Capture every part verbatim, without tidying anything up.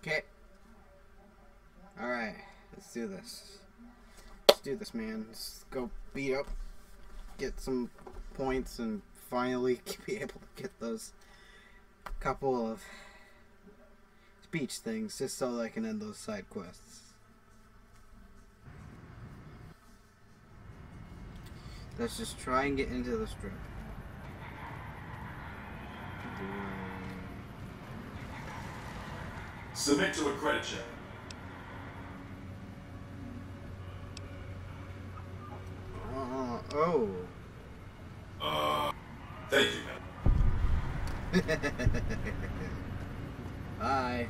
Okay. Alright, let's do this. Let's do this, man. Let's go beat up, get some points, and finally be able to get those couple of speech things just so that I can end those side quests. Let's just try and get into the strip. Submit to a credit check. Uh, oh. Uh, thank you, man. Hi.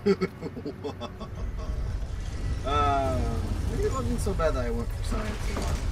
uh, maybe it wasn't so bad that I went for science a lot.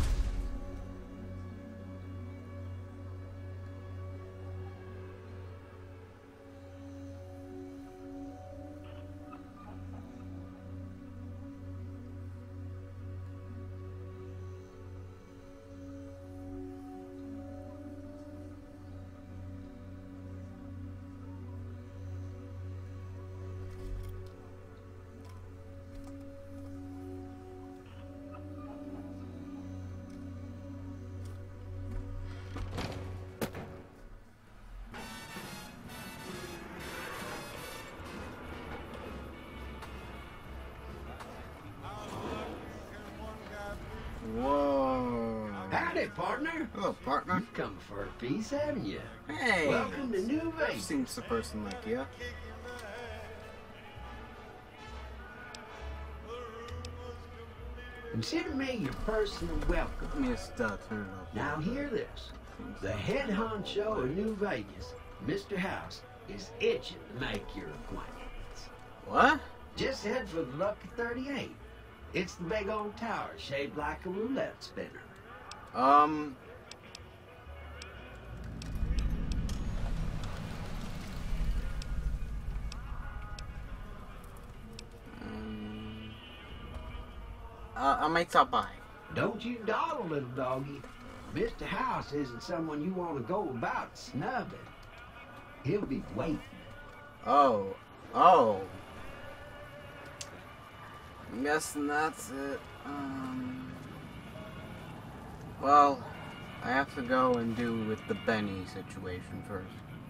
Whoa. Howdy, partner. Hello, partner. You come for a piece, haven't you? Hey. Welcome to New Vegas. Seems a person like you. Consider me your personal welcome. Let me just uh, turn it off. Now hear this. The head honcho of New Vegas, Mister House, is itching to make your acquaintance. What? Just head for the Lucky thirty-eight. It's the big old tower shaped like a roulette spinner. Um. um uh, I might stop by. Don't you dawdle, little doggy. Mister House isn't someone you want to go about snubbing. He'll be waiting. Oh. Oh. I'm guessing that's it. Um. Well, I have to go and do with the Benny situation first.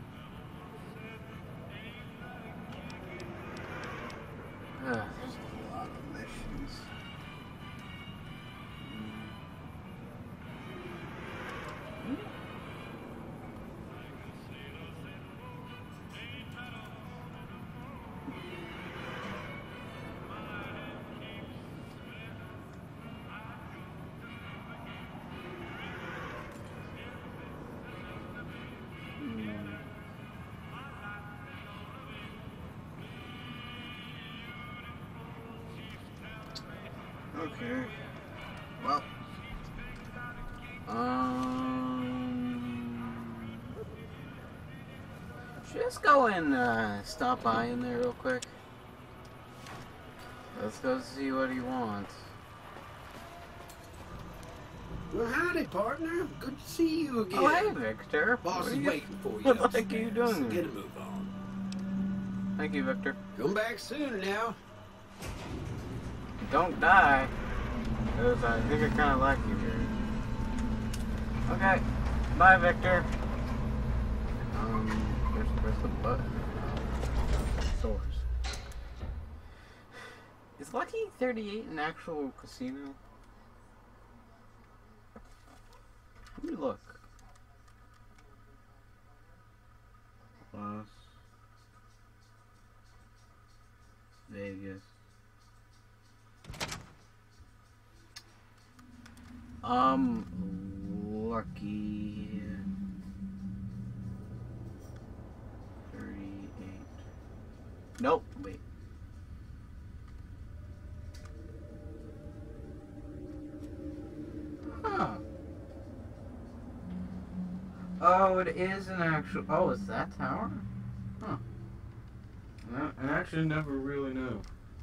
Uh, there's a lot of missions. Mm. Okay. Well. Um. Just go and uh, stop by in there real quick. Let's go see what he wants. Well, howdy, partner. Good to see you again. Oh, hey, Victor. Boss What is are you- waiting for you. What the upstairs. heck are you doing? So get a move on. Thank you, Victor. Come back soon now. Don't die. Because I think I kind of like you here. Okay. Bye, Victor. Um, where's, where's the button? Source. Is Lucky thirty-eight an actual casino? Let me look. Las Vegas. Um, Lucky thirty-eight. Nope, wait. Huh. Oh, it is an actual. Oh, is that tower? Huh. I actually never really knew.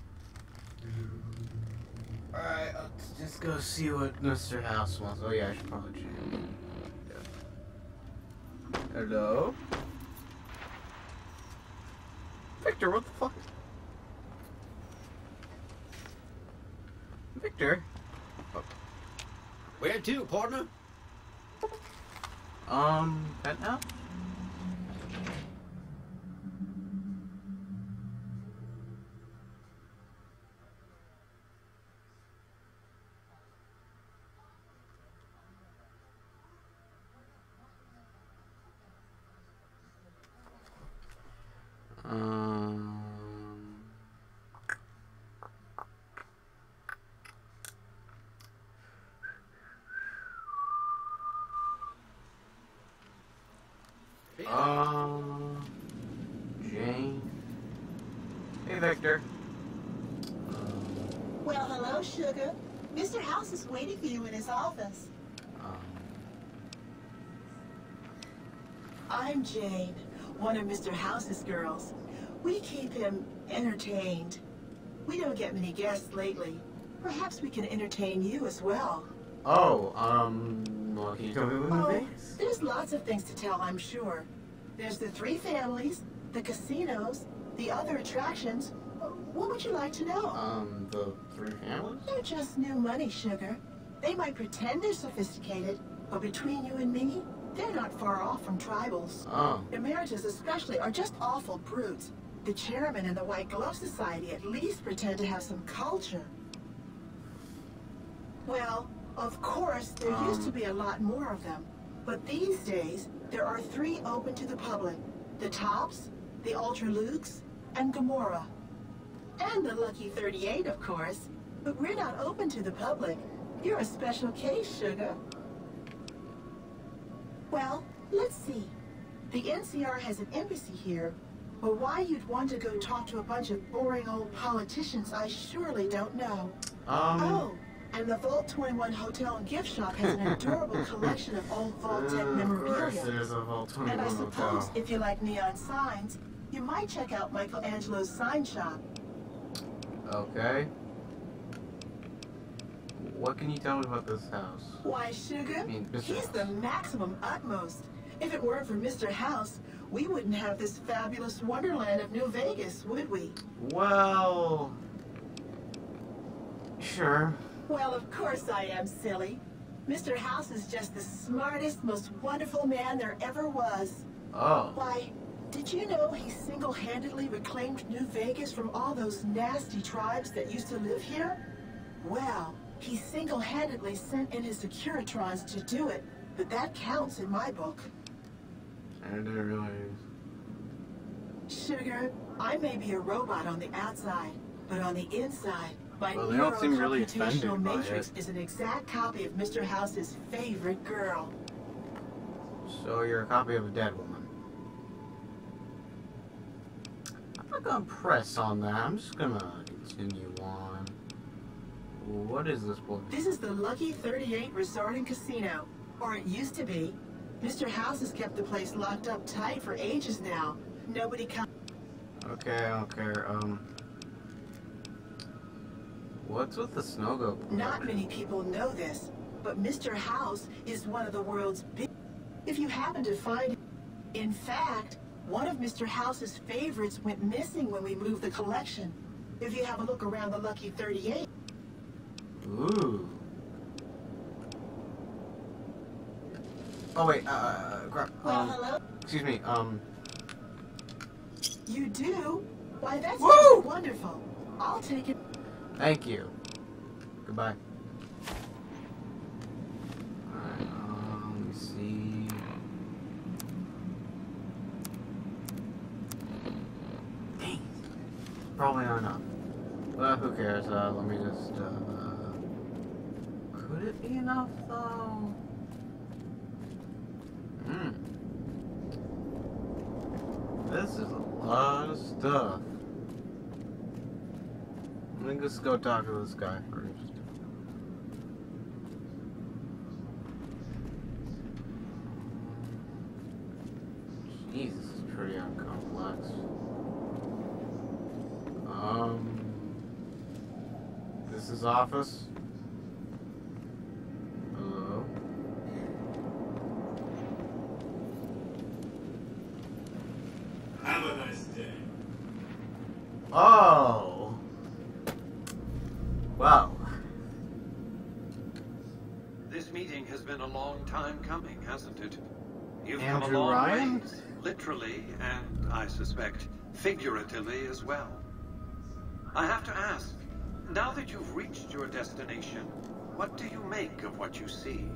Alright, let's just go see what Mister House wants. Oh yeah, I should probably change. Yeah. Hello? Victor, what the fuck? Victor. Where to, partner? Um, penthouse? Um... Um, Jane. Hey, Victor. Well, hello, Sugar. Mister House is waiting for you in his office. Um, I'm Jane, one of Mister House's girls. We keep him entertained. We don't get many guests lately. Perhaps we can entertain you as well. oh, um, well, can you tell me what Oh, movie is? there's lots of things to tell, I'm sure. There's the three families, the casinos, the other attractions. What would you like to know? Um, the three families? They're just new money, Sugar. They might pretend they're sophisticated, but between you and me, they're not far off from tribals. Oh. Emeritus especially are just awful brutes. The chairman and the White Glove Society at least pretend to have some culture. Well, of course, there Um. used to be a lot more of them. But these days, there are three open to the public. The Tops, the Ultra Lukes, and Gamora. And the Lucky thirty-eight, of course. But we're not open to the public. You're a special case, Sugar. Well, let's see. The N C R has an embassy here. But why you'd want to go talk to a bunch of boring old politicians, I surely don't know. Um, Oh, and the Vault twenty-one Hotel and Gift Shop has an adorable collection of old Vault-Tec of course memorabilia. there's a Vault And I twenty-one suppose hotel. if you like neon signs, you might check out Michelangelo's sign shop. Okay. What can you tell me about this house? Why, Sugar, I mean, Mister he's House. the maximum utmost. If it weren't for Mister House, we wouldn't have this fabulous wonderland of New Vegas, would we? Well... Sure. Well, of course I am, silly. Mister House is just the smartest, most wonderful man there ever was. Oh. Why, did you know he single-handedly reclaimed New Vegas from all those nasty tribes that used to live here? Well, he single-handedly sent in his Securitrons to do it, but that counts in my book. I didn't realize. Sugar, I may be a robot on the outside, but on the inside, my Well, they don't seem really neurocomputational offended by matrix it. is an exact copy of Mister House's favorite girl. So you're a copy of a dead woman. I'm not gonna press on that. I'm just gonna continue on. What is this book? This is the Lucky thirty-eight Resort and Casino, or it used to be. Mister House has kept the place locked up tight for ages now. Nobody comes. Okay, I don't care. Um, what's with the snow goat? Not many people know this, but Mister House is one of the world's big. If you happen to find it, in fact, one of Mister House's favorites went missing when we moved the collection. If you have a look around the Lucky thirty-eight. Ooh. Oh wait, uh, crap. Well, Um, hello. excuse me. Um. You do? Why, that's Woo! just wonderful. I'll take it. Thank you. Goodbye. Alright, um, let me see. Dang. Probably not enough. Well, who cares? Uh, let me just, uh... Could it be enough, though? Hmm. This is a lot of stuff. Let me just go talk to this guy first. Jesus, this is pretty uncomplex. Um, this is office. Hello. Have a nice day. Oh. Wow. has been a long time coming, hasn't it? You've Andrew come a long Ryan? ways, literally, and I suspect figuratively as well. I have to ask, now that you've reached your destination, what do you make of what you see?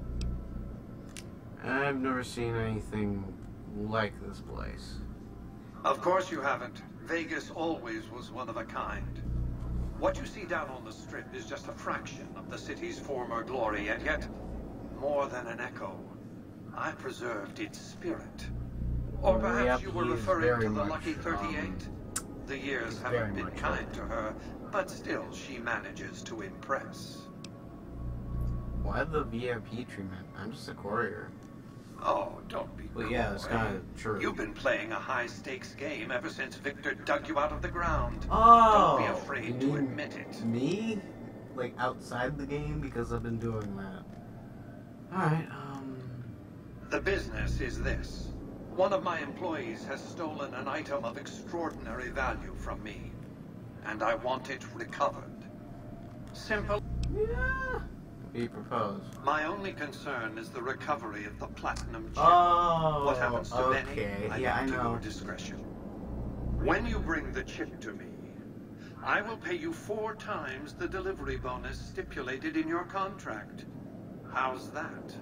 I've never seen anything like this place. Of course you haven't. Vegas always was one of a kind. What you see down on the Strip is just a fraction of the city's former glory, and yet, more than an echo, I preserved its spirit. Or perhaps Yep, you were he is referring very to the much, Lucky thirty-eight? um, The years he's haven't very been much kind right. to her, but still she manages to impress. Why the V I P treatment? I'm just a courier. Oh, don't be Well, yeah, it's coy. kind of true. You've been playing a high-stakes game ever since Victor dug you out of the ground. Oh! Don't be afraid you to mean admit it. Me? Like outside the game because I've been doing that. Alright, um... The business is this. One of my employees has stolen an item of extraordinary value from me, and I want it recovered. Simple. Yeah. Be proposed. My only concern is the recovery of the platinum chip. Oh, What happens to okay. Benny? I Yeah, I leave to know. your discretion. When you bring the chip to me, I will pay you four times the delivery bonus stipulated in your contract. How's that?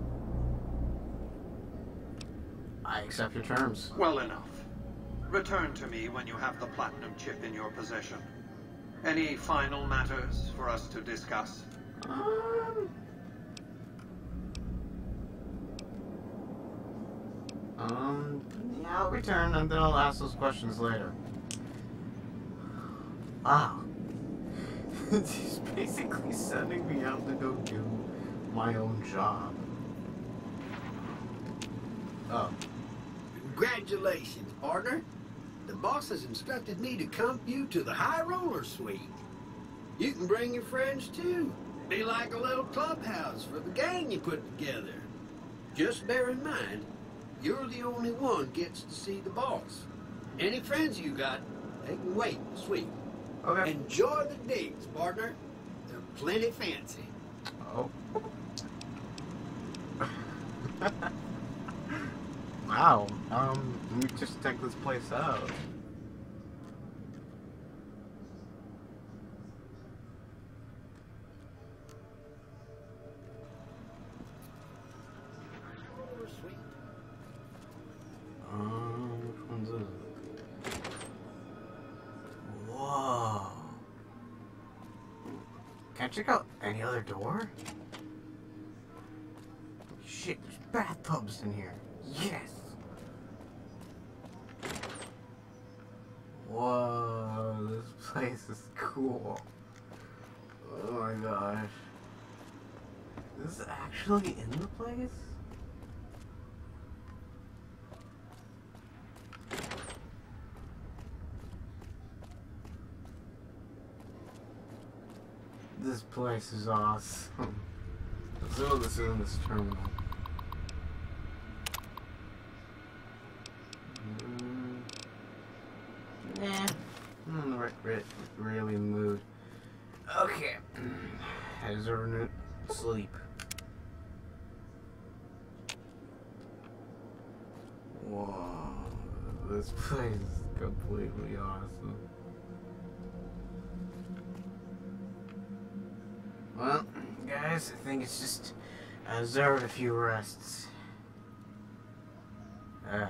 I accept your terms. Well enough. Return to me when you have the platinum chip in your possession. Any final matters for us to discuss? Um... Um, yeah, I'll return and then I'll ask those questions later. Wow. He's basically sending me out to go do my own job. Oh. Congratulations, partner. The boss has instructed me to comp you to the High Roller Suite. You can bring your friends too. Be like a little clubhouse for the gang you put together. Just bear in mind, you're the only one gets to see the boss. Any friends you got, they can wait in the suite. Okay. Enjoy the digs, partner. They're plenty fancy. Oh. Wow. Um, let me just check this place out. Roller Suite. Um, which one's this? Whoa. Can I check out any other door? Shit, there's bathtubs in here. Yes! Whoa, this place is cool. Oh my gosh. This is actually in the place? This place is awesome. Let's see what this is in this terminal. Mm, nah, I'm in the right, right, really mood. Okay, I deserve a sleep. Whoa, this place is completely awesome. Well, guys, I think it's just I deserve a few rests. Uh,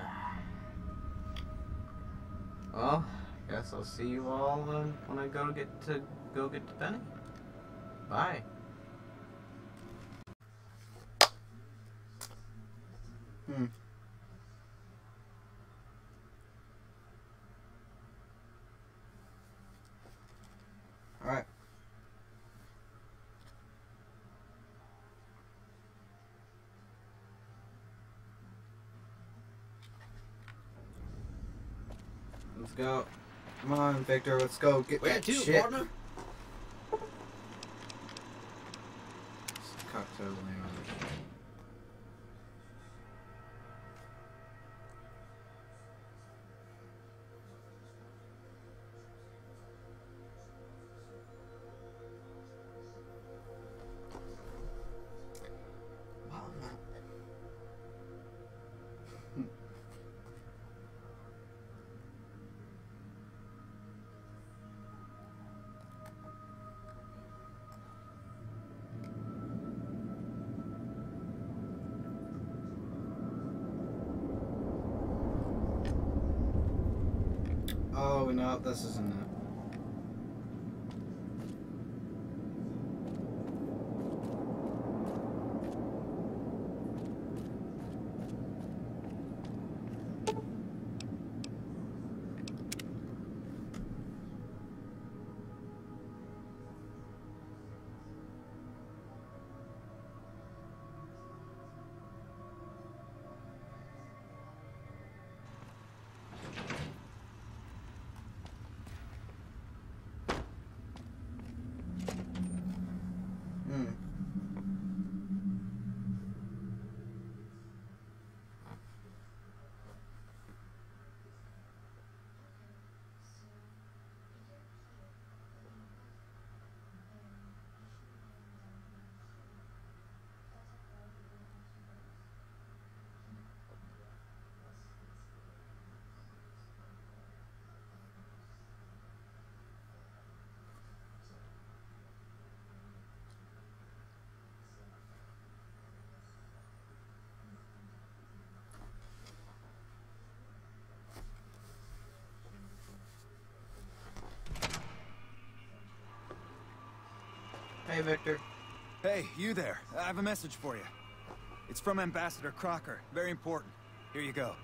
well, guess I'll see you all uh, when I go to get to go get to Benny. Bye. Hmm. All right. Let's go. Come on, Victor. Let's go get Where that to, shit. partner? Cocktail language. Oh, no, this isn't it. Hey, Victor. Hey, you there. I have a message for you. It's from Ambassador Crocker. Very important. Here you go.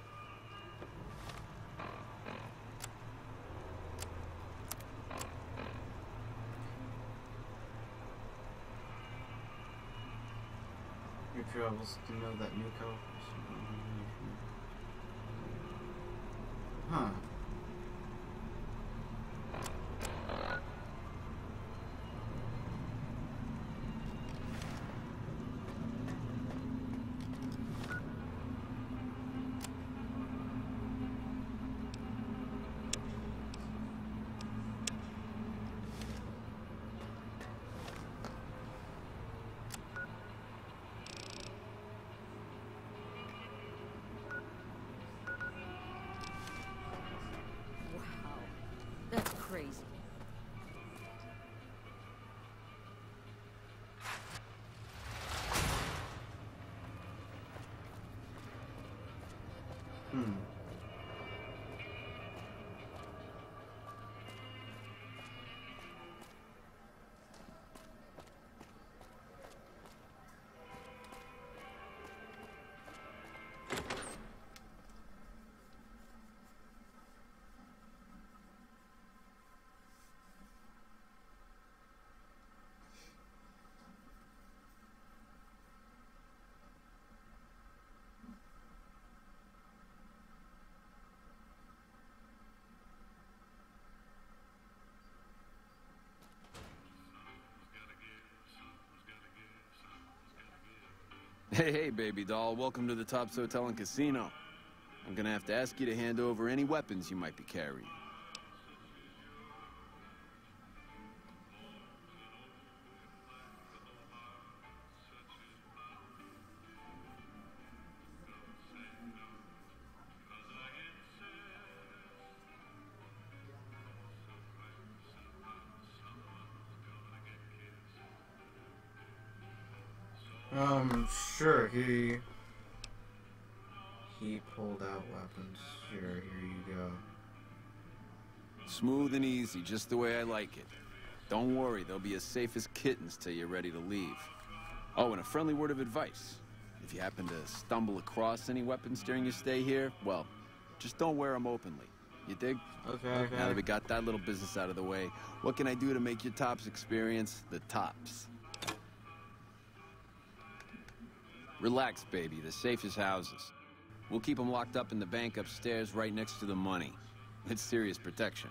Your travels to know that new co. Huh. That's crazy. Hmm. Hey, hey, baby doll. Welcome to the Tops Hotel and Casino. I'm gonna have to ask you to hand over any weapons you might be carrying. Um, sure, he... He pulled out weapons. Sure, here you go. Smooth and easy, just the way I like it. Don't worry, they'll be as safe as kittens till you're ready to leave. Oh, and a friendly word of advice. If you happen to stumble across any weapons during your stay here, well, just don't wear them openly. You dig? Okay, okay. Now that we got that little business out of the way, what can I do to make your Tops experience the tops? Relax, baby. The safe is houses. We'll keep them locked up in the bank upstairs right next to the money. It's serious protection.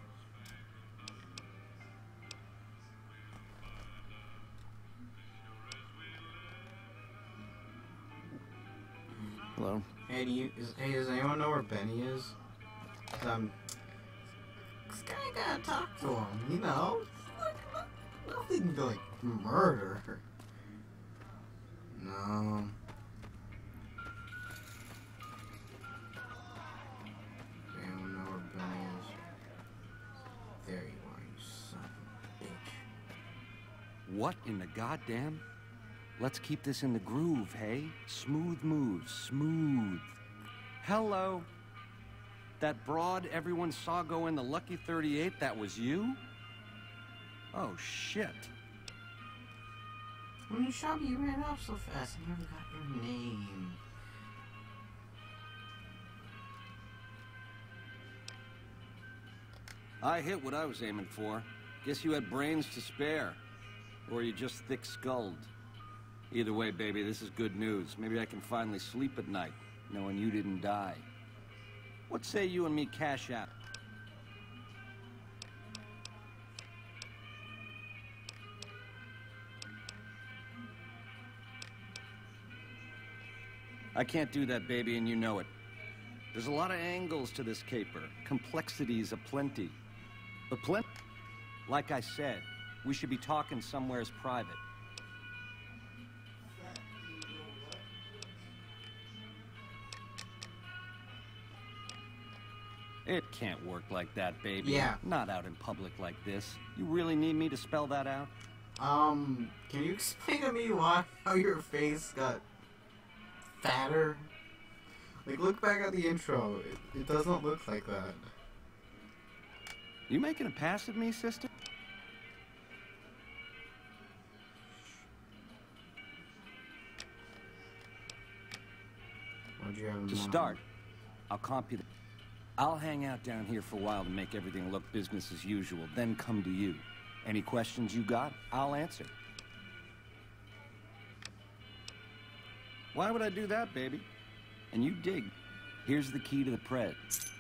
Hello? Hey, do you, is, hey, does anyone know where Benny is? Cause I'm... Cause I gotta talk to him, you know? Like, nothing to, like, murder. No. I don't know where Benny is. There you are, you son of a bitch. What in the goddamn? Let's keep this in the groove, hey? Smooth moves, smooth. Hello. That broad everyone saw go in the Lucky thirty-eight, that was you? Oh, shit. When you shot me, you ran off so fast. I never got your name. I hit what I was aiming for. Guess you had brains to spare. Or you just thick-skulled. Either way, baby, this is good news. Maybe I can finally sleep at night, knowing you didn't die. What say you and me cash out? I can't do that, baby, and you know it. There's a lot of angles to this caper. Complexities aplenty. But plenty... Like I said, we should be talking somewheres private. It can't work like that, baby. Yeah. Not out in public like this. You really need me to spell that out? Um, can you explain to me why, how your face got fatter? Like, look back at the intro. It, it doesn't look like that. You making a pass at me, sister? What'd you have in To mind? start, I'll comp you the... I'll hang out down here for a while to make everything look business as usual, then come to you. Any questions you got, I'll answer. Why would I do that, baby? And you dig. Here's the key to the Pred.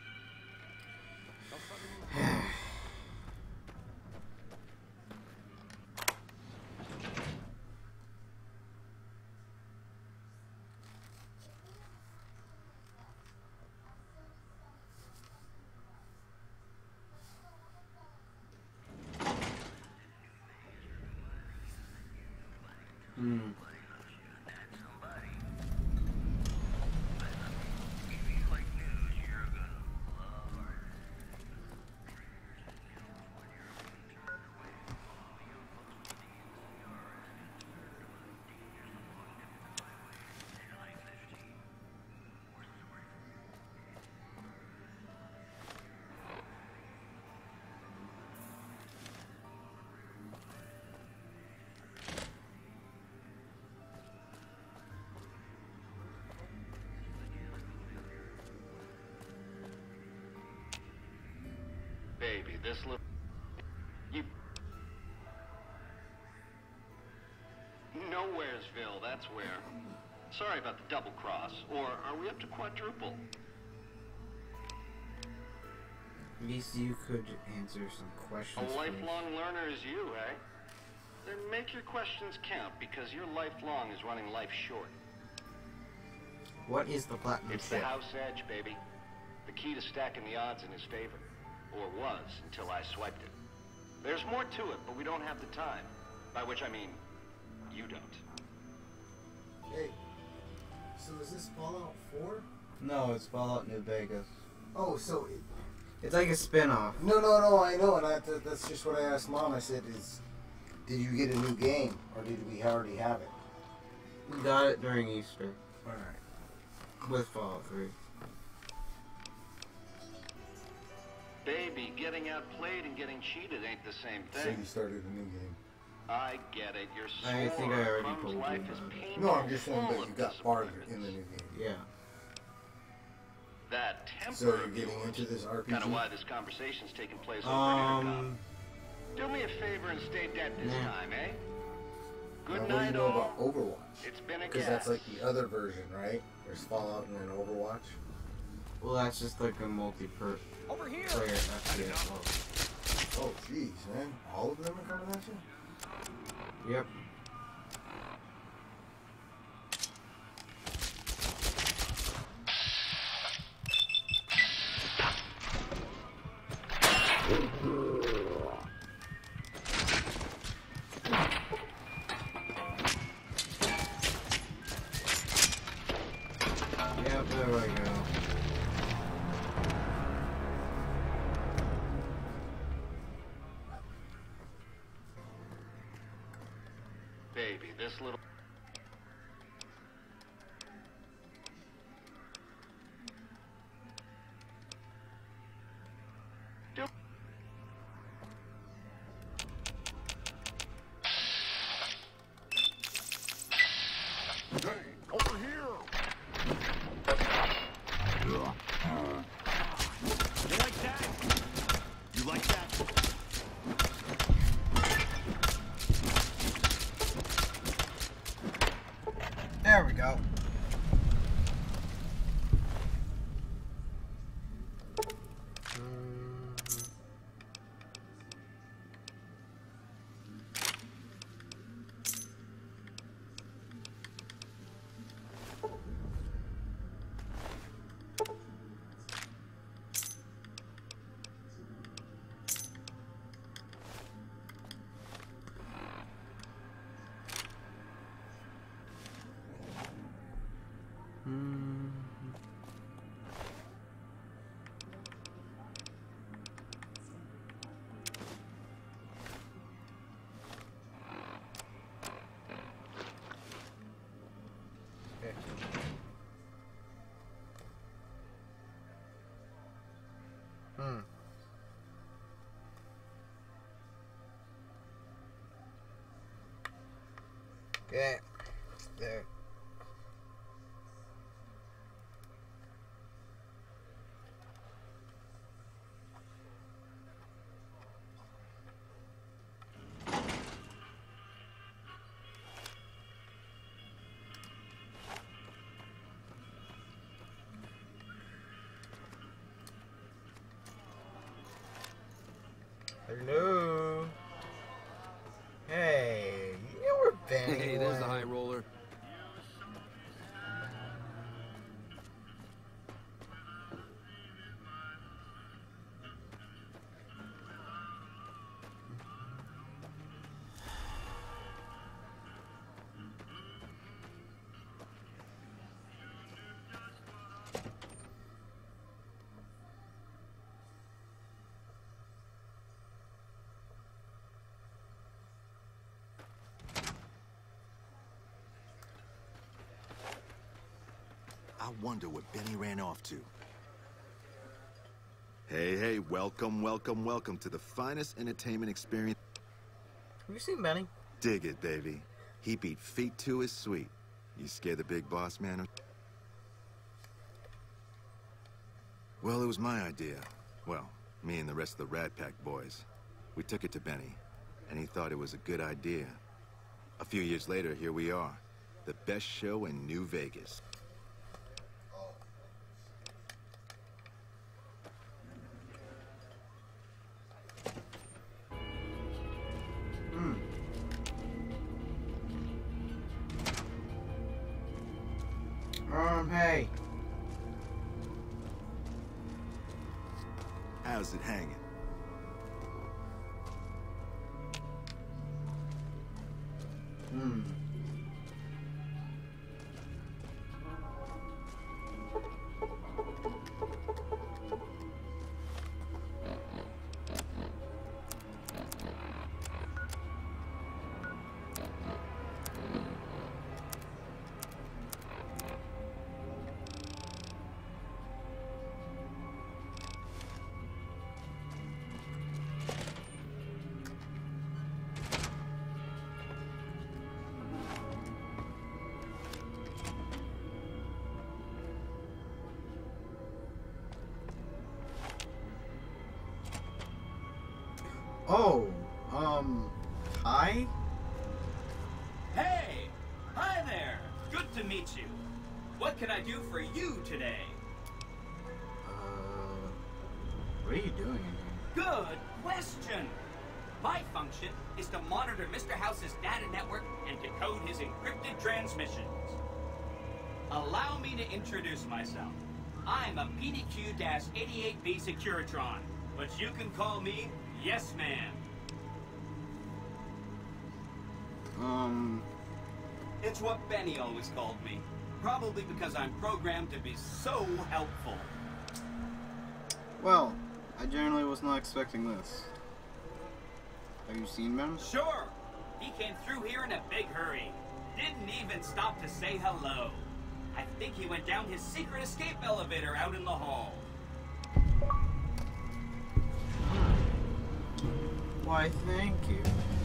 Hmm. Baby, this little... You... Nowheresville, that's where. Sorry about the double cross. Or are we up to quadruple? At least you could answer some questions. A for me. lifelong learner is you, eh? Then make your questions count, because your lifelong is running life short. What is the platinum It's ship? the house edge, baby. The key to stacking the odds in his favor. Or was, until I swiped it. There's more to it, but we don't have the time. By which I mean, you don't. Hey, so is this Fallout four? No, it's Fallout New Vegas. Oh, so it, It's like a spin-off. no, no, no, I know, and I, that, that's just what I asked Mom. I said, "Is did you get a new game, or did we already have it?" We got it during Easter All right. with Fallout three. Baby, getting outplayed and getting cheated ain't the same So thing. you started a new game. I get it. You're sore. I think I already Crumb's told you life that. is painful, No, I'm just saying full that you of got farther in the new disappointments. game. Yeah. That temper So you're of getting yours, into this R P G? kind of why this conversation's taking place over an intercom. Um. Do me a favor and stay dead this Nah. time, eh? Now, Good what do night, you know all. about Overwatch? It's been a Because gas. that's like the other version, right? There's Fallout and then Overwatch. Well, that's just like a multi-per Over here. player F P S. Oh, jeez, man. All of them are coming at you? Yep. Yep, there we go. Baby, this little... Okay. There. Hello. Hey, you were Benny. Hey, there's the high roller. I wonder what Benny ran off to. Hey, hey, welcome, welcome, welcome to the finest entertainment experience. Have you seen Benny? Dig it, baby. He beat feet to his sweet. You scared the big boss man? Well, it was my idea. Well, me and the rest of the Rat Pack boys. We took it to Benny, and he thought it was a good idea. A few years later, here we are. The best show in New Vegas. Um, hey. How's it hanging? Hmm. Oh, um, hi? Hey! Hi there! Good to meet you. What can I do for you today? Uh, what are you doing in here? Good question! My function is to monitor Mister House's data network and decode his encrypted transmissions. Allow me to introduce myself. I'm a P D Q eighty-eight B Securitron, but you can call me Yes Man. Um... It's what Benny always called me. Probably because I'm programmed to be so helpful. Well, I generally was not expecting this. Have you seen Ben? Sure! He came through here in a big hurry. Didn't even stop to say hello. I think he went down his secret escape elevator out in the hall. Why, thank you.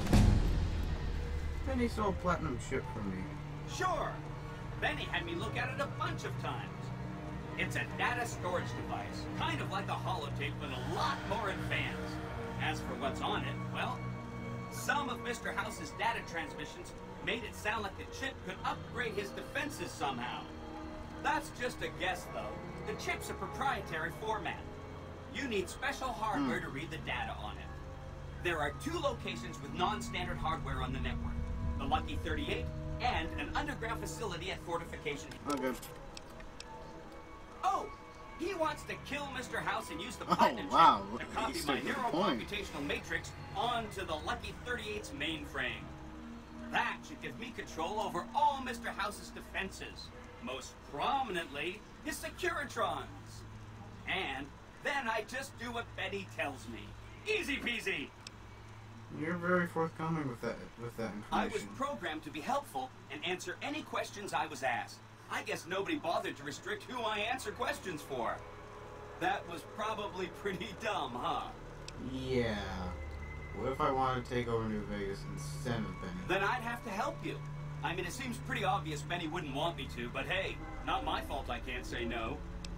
Benny sold platinum ship for me. Sure! Benny had me look at it a bunch of times. It's a data storage device, kind of like a holotape, but a lot more advanced. As for what's on it, well, some of Mister House's data transmissions made it sound like the chip could upgrade his defenses somehow. That's just a guess, though. The chip's a proprietary format. You need special hardware Hmm. to read the data on it. There are two locations with non-standard hardware on the network. The Lucky thirty-eight and an underground facility at Fortification. Okay. Oh! He wants to kill Mister House and use the Oh, platinum wow. chip to He's copy still my to the point. neurocomputational matrix onto the Lucky thirty-eight's mainframe. That should give me control over all Mister House's defenses. Most prominently, his Securitrons. And then I just do what Betty tells me. Easy peasy! You're very forthcoming with that with that I was information. programmed to be helpful and answer any questions I was asked. I guess nobody bothered to restrict who I answer questions for. That was probably pretty dumb, huh? Yeah. What if I wanted to take over New Vegas instead of Benny? Then I'd have to help you. I mean, it seems pretty obvious Benny wouldn't want me to, but hey, not my fault I can't say no.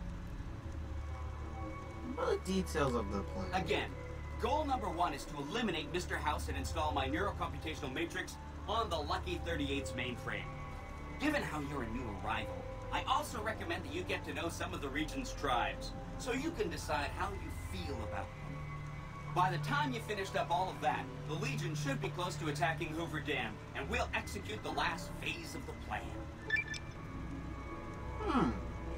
What are the details of the plan? Again, goal number one is to eliminate Mister House and install my neurocomputational matrix on the Lucky thirty-eight's mainframe. Given how you're a new arrival, I also recommend that you get to know some of the region's tribes, so you can decide how you feel about them. By the time you finished up all of that, the Legion should be close to attacking Hoover Dam, and we'll execute the last phase of the plan. Hmm.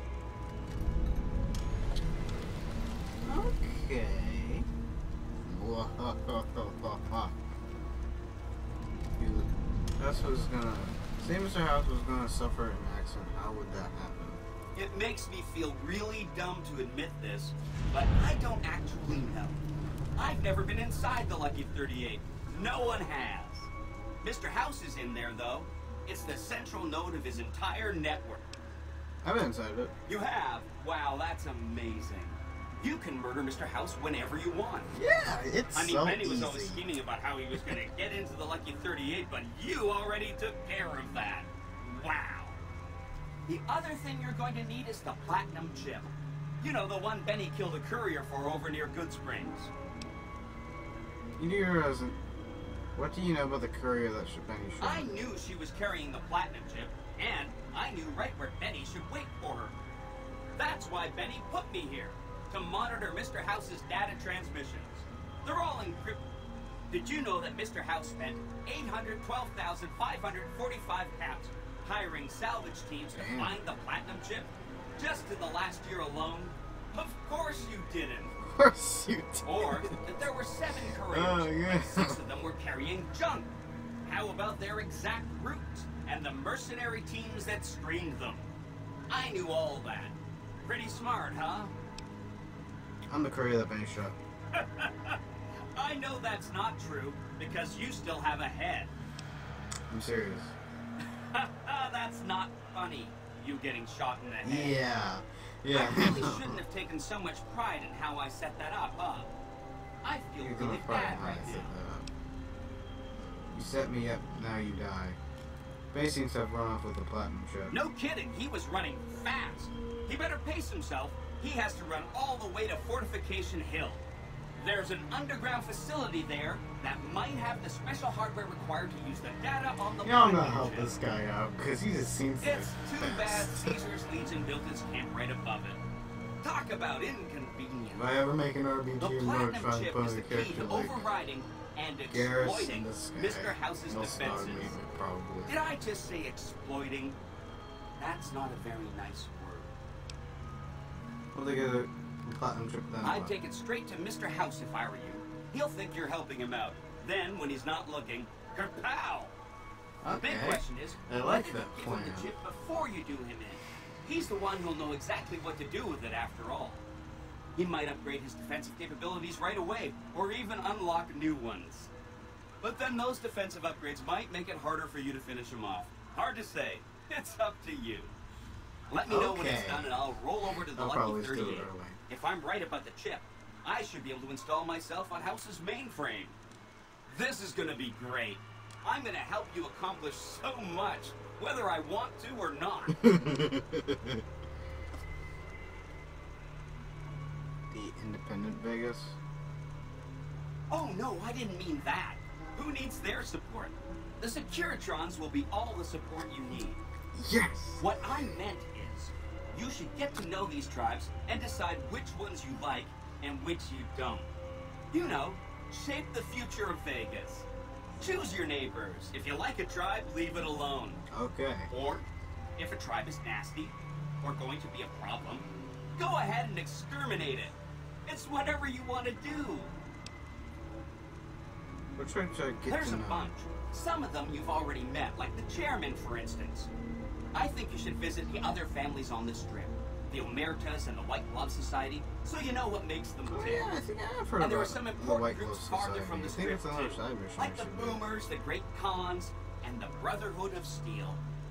Okay. That's what's gonna... Say Mister House was gonna suffer an accident. How would that happen? It makes me feel really dumb to admit this, but I don't actually know. I've never been inside the Lucky thirty-eight. No one has. Mister House is in there, though. It's the central node of his entire network. I've been inside it. You have? Wow, that's amazing. You can murder Mister House whenever you want. Yeah, it's I mean, so Benny was easy. always scheming about how he was going to get into the Lucky thirty-eight, but you already took care of that. Wow. The other thing you're going to need is the Platinum chip. You know, the one Benny killed a courier for over near Good Springs. You do realize, what do you know about the courier that should Benny shot? I knew she was carrying the Platinum chip, and I knew right where Benny should wait for her. That's why Benny put me here, to monitor Mister House's data transmissions. They're all encrypted. Did you know that Mister House spent eight hundred twelve thousand five hundred forty-five caps hiring salvage teams to Damn. find the Platinum chip? Just in the last year alone? Of course you didn't. Of course you did. Or that there were seven couriers, Oh, yeah. and six of them were carrying junk. How about their exact routes and the mercenary teams that screened them? I knew all that. Pretty smart, huh? I'm the courier that Benny shot. I know that's not true, because you still have a head. I'm serious. That's not funny, you getting shot in the head. Yeah. Yeah. I really shouldn't have taken so much pride in how I set that up, huh? I feel You're really gonna fight bad how I right set now. that up. You set me up, now you die. Benny seems to have run off with the Platinum chip. No kidding, he was running fast. He better pace himself. He has to run all the way to Fortification Hill. There's an underground facility there that might have the special hardware required to use the data on the Yeah, I'm gonna Platinum help chip. this guy out, because he just seems like It's too bad Caesar's Legion built its camp right above it. Talk about inconvenient. If I ever make an R B G, The I'm going to Platinum try and chip put is a the key character to like overriding and Garrus exploiting and this guy. Mister House's He'll start defenses. me, probably. Did I just say exploiting? That's not a very nice word. Well, they get a Platinum chip then. I'd what? take it straight to Mister House if I were you. He'll think you're helping him out. Then, when he's not looking, kerpow! The big Okay. question is, I like why did that you give plan. him the chip before you do him in? He's the one who'll know exactly what to do with it after all. He might upgrade his defensive capabilities right away, or even unlock new ones. But then those defensive upgrades might make it harder for you to finish him off. Hard to say. It's up to you. Let me know when it's Okay. done and I'll roll over to the I'll Lucky probably just do it thirty-eight. right away. If I'm right about the chip, I should be able to install myself on House's mainframe. This is gonna be great. I'm gonna help you accomplish so much, whether I want to or not. The Independent Vegas? Oh no, I didn't mean that. Who needs their support? The Securitrons will be all the support you need. Yes! What I meant is, you should get to know these tribes and decide which ones you like and which you don't. You know, shape the future of Vegas. Choose your neighbors. If you like a tribe, leave it alone. Okay. Or, if a tribe is nasty, or going to be a problem, go ahead and exterminate it. It's whatever you want to do. We're trying to get There's to a know. bunch. Some of them you've already met, like the chairman, for instance. I think you should visit the other families on the strip. The Omertas and the White Glove Society, so you know what makes them Oh, tick. yeah, I think I've heard And there are about some the important White groups Glove farther Society. from the I think strip, it's another too. side mission. Like we the should do. Boomers, the Great Khans, and the Brotherhood of Steel.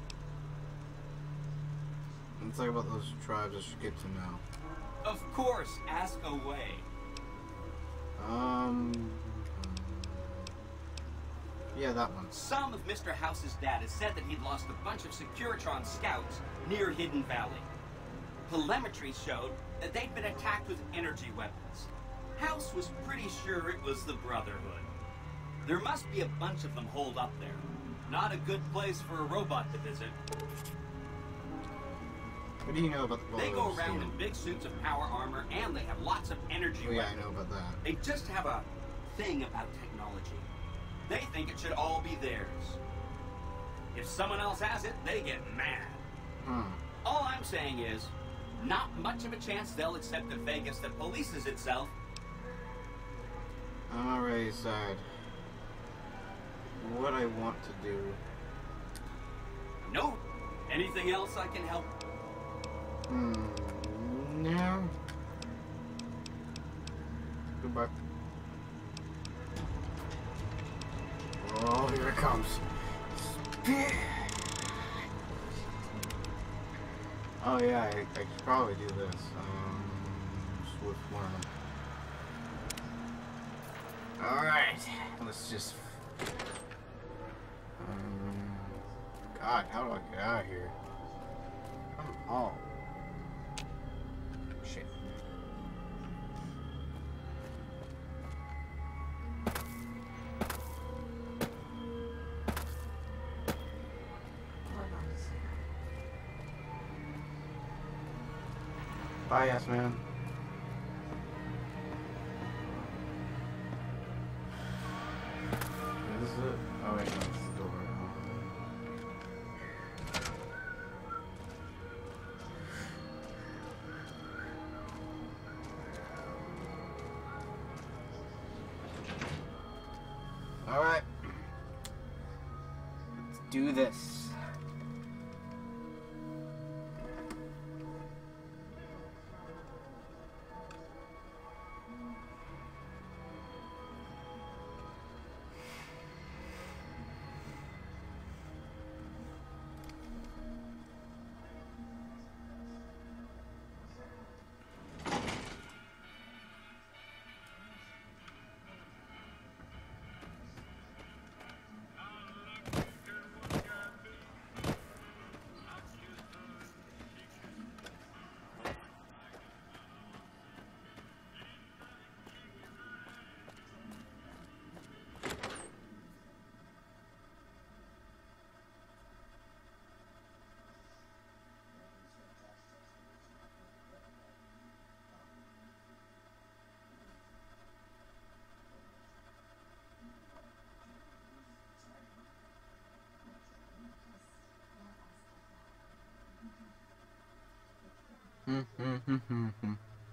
Let's talk about those tribes I should get to know. Of course, ask away. Um... Yeah, that one. Some of Mister House's data said that he'd lost a bunch of Securitron scouts near Hidden Valley. Telemetry showed that they'd been attacked with energy weapons. House was pretty sure it was the Brotherhood. There must be a bunch of them holed up there. Not a good place for a robot to visit. What do you know about the They go Brotherhood, around Stan? in big suits of power armor, and they have lots of energy Oh, yeah, I weapons. know about that. They just have a thing about technology. They think it should all be theirs. If someone else has it, they get mad. Hmm. All I'm saying is, not much of a chance they'll accept a Vegas that polices itself. I'm already decide what I want to do. No. Anything else I can help? Hmm. No. Goodbye. Oh, here it comes. Oh yeah, I, I could probably do this. Um, Swift worm. All right, let's just. Um, God, how do I get out of here? Come on. Shit. Bye, yes, man. Is this it? Oh, wait, no, it's the door. All right. Let's do this. Hmm, hmm, hmm, hmm, hmm.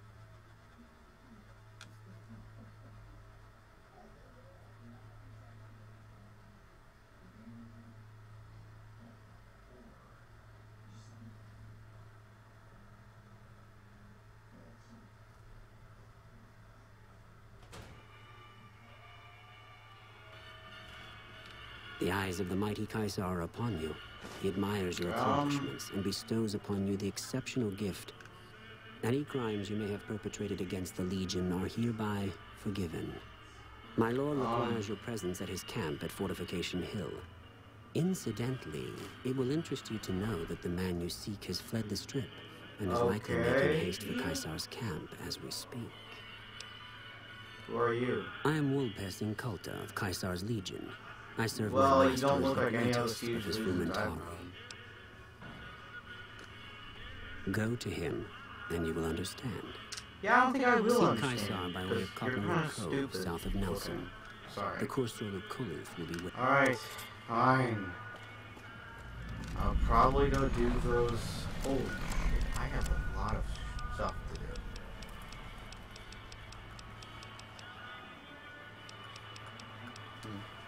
The eyes of the mighty Caesar are upon you. He admires your accomplishments and bestows upon you the exceptional gift. Any crimes you may have perpetrated against the Legion are hereby forgiven. My lord requires your presence at his camp at Fortification Hill. Incidentally, it will interest you to know that the man you seek has fled the Strip and is likely making haste for Caesar's camp as we speak. Who are you? I am Wulpes Inculta of Caesar's Legion. I serve Well, my you master don't as look the like any other greatest of fugitive his I've Frumentari. known. Go to him, and you will understand. Yeah, I don't think I will See understand. Caesar by way of because you're Coppermine kinda Cove, stupid. south of Nelson. Okay. Sorry. The Corsor of Kuluf will be with Alright, fine. I'll probably go do those. Holy shit, I have a lot of stuff to do. Hmm.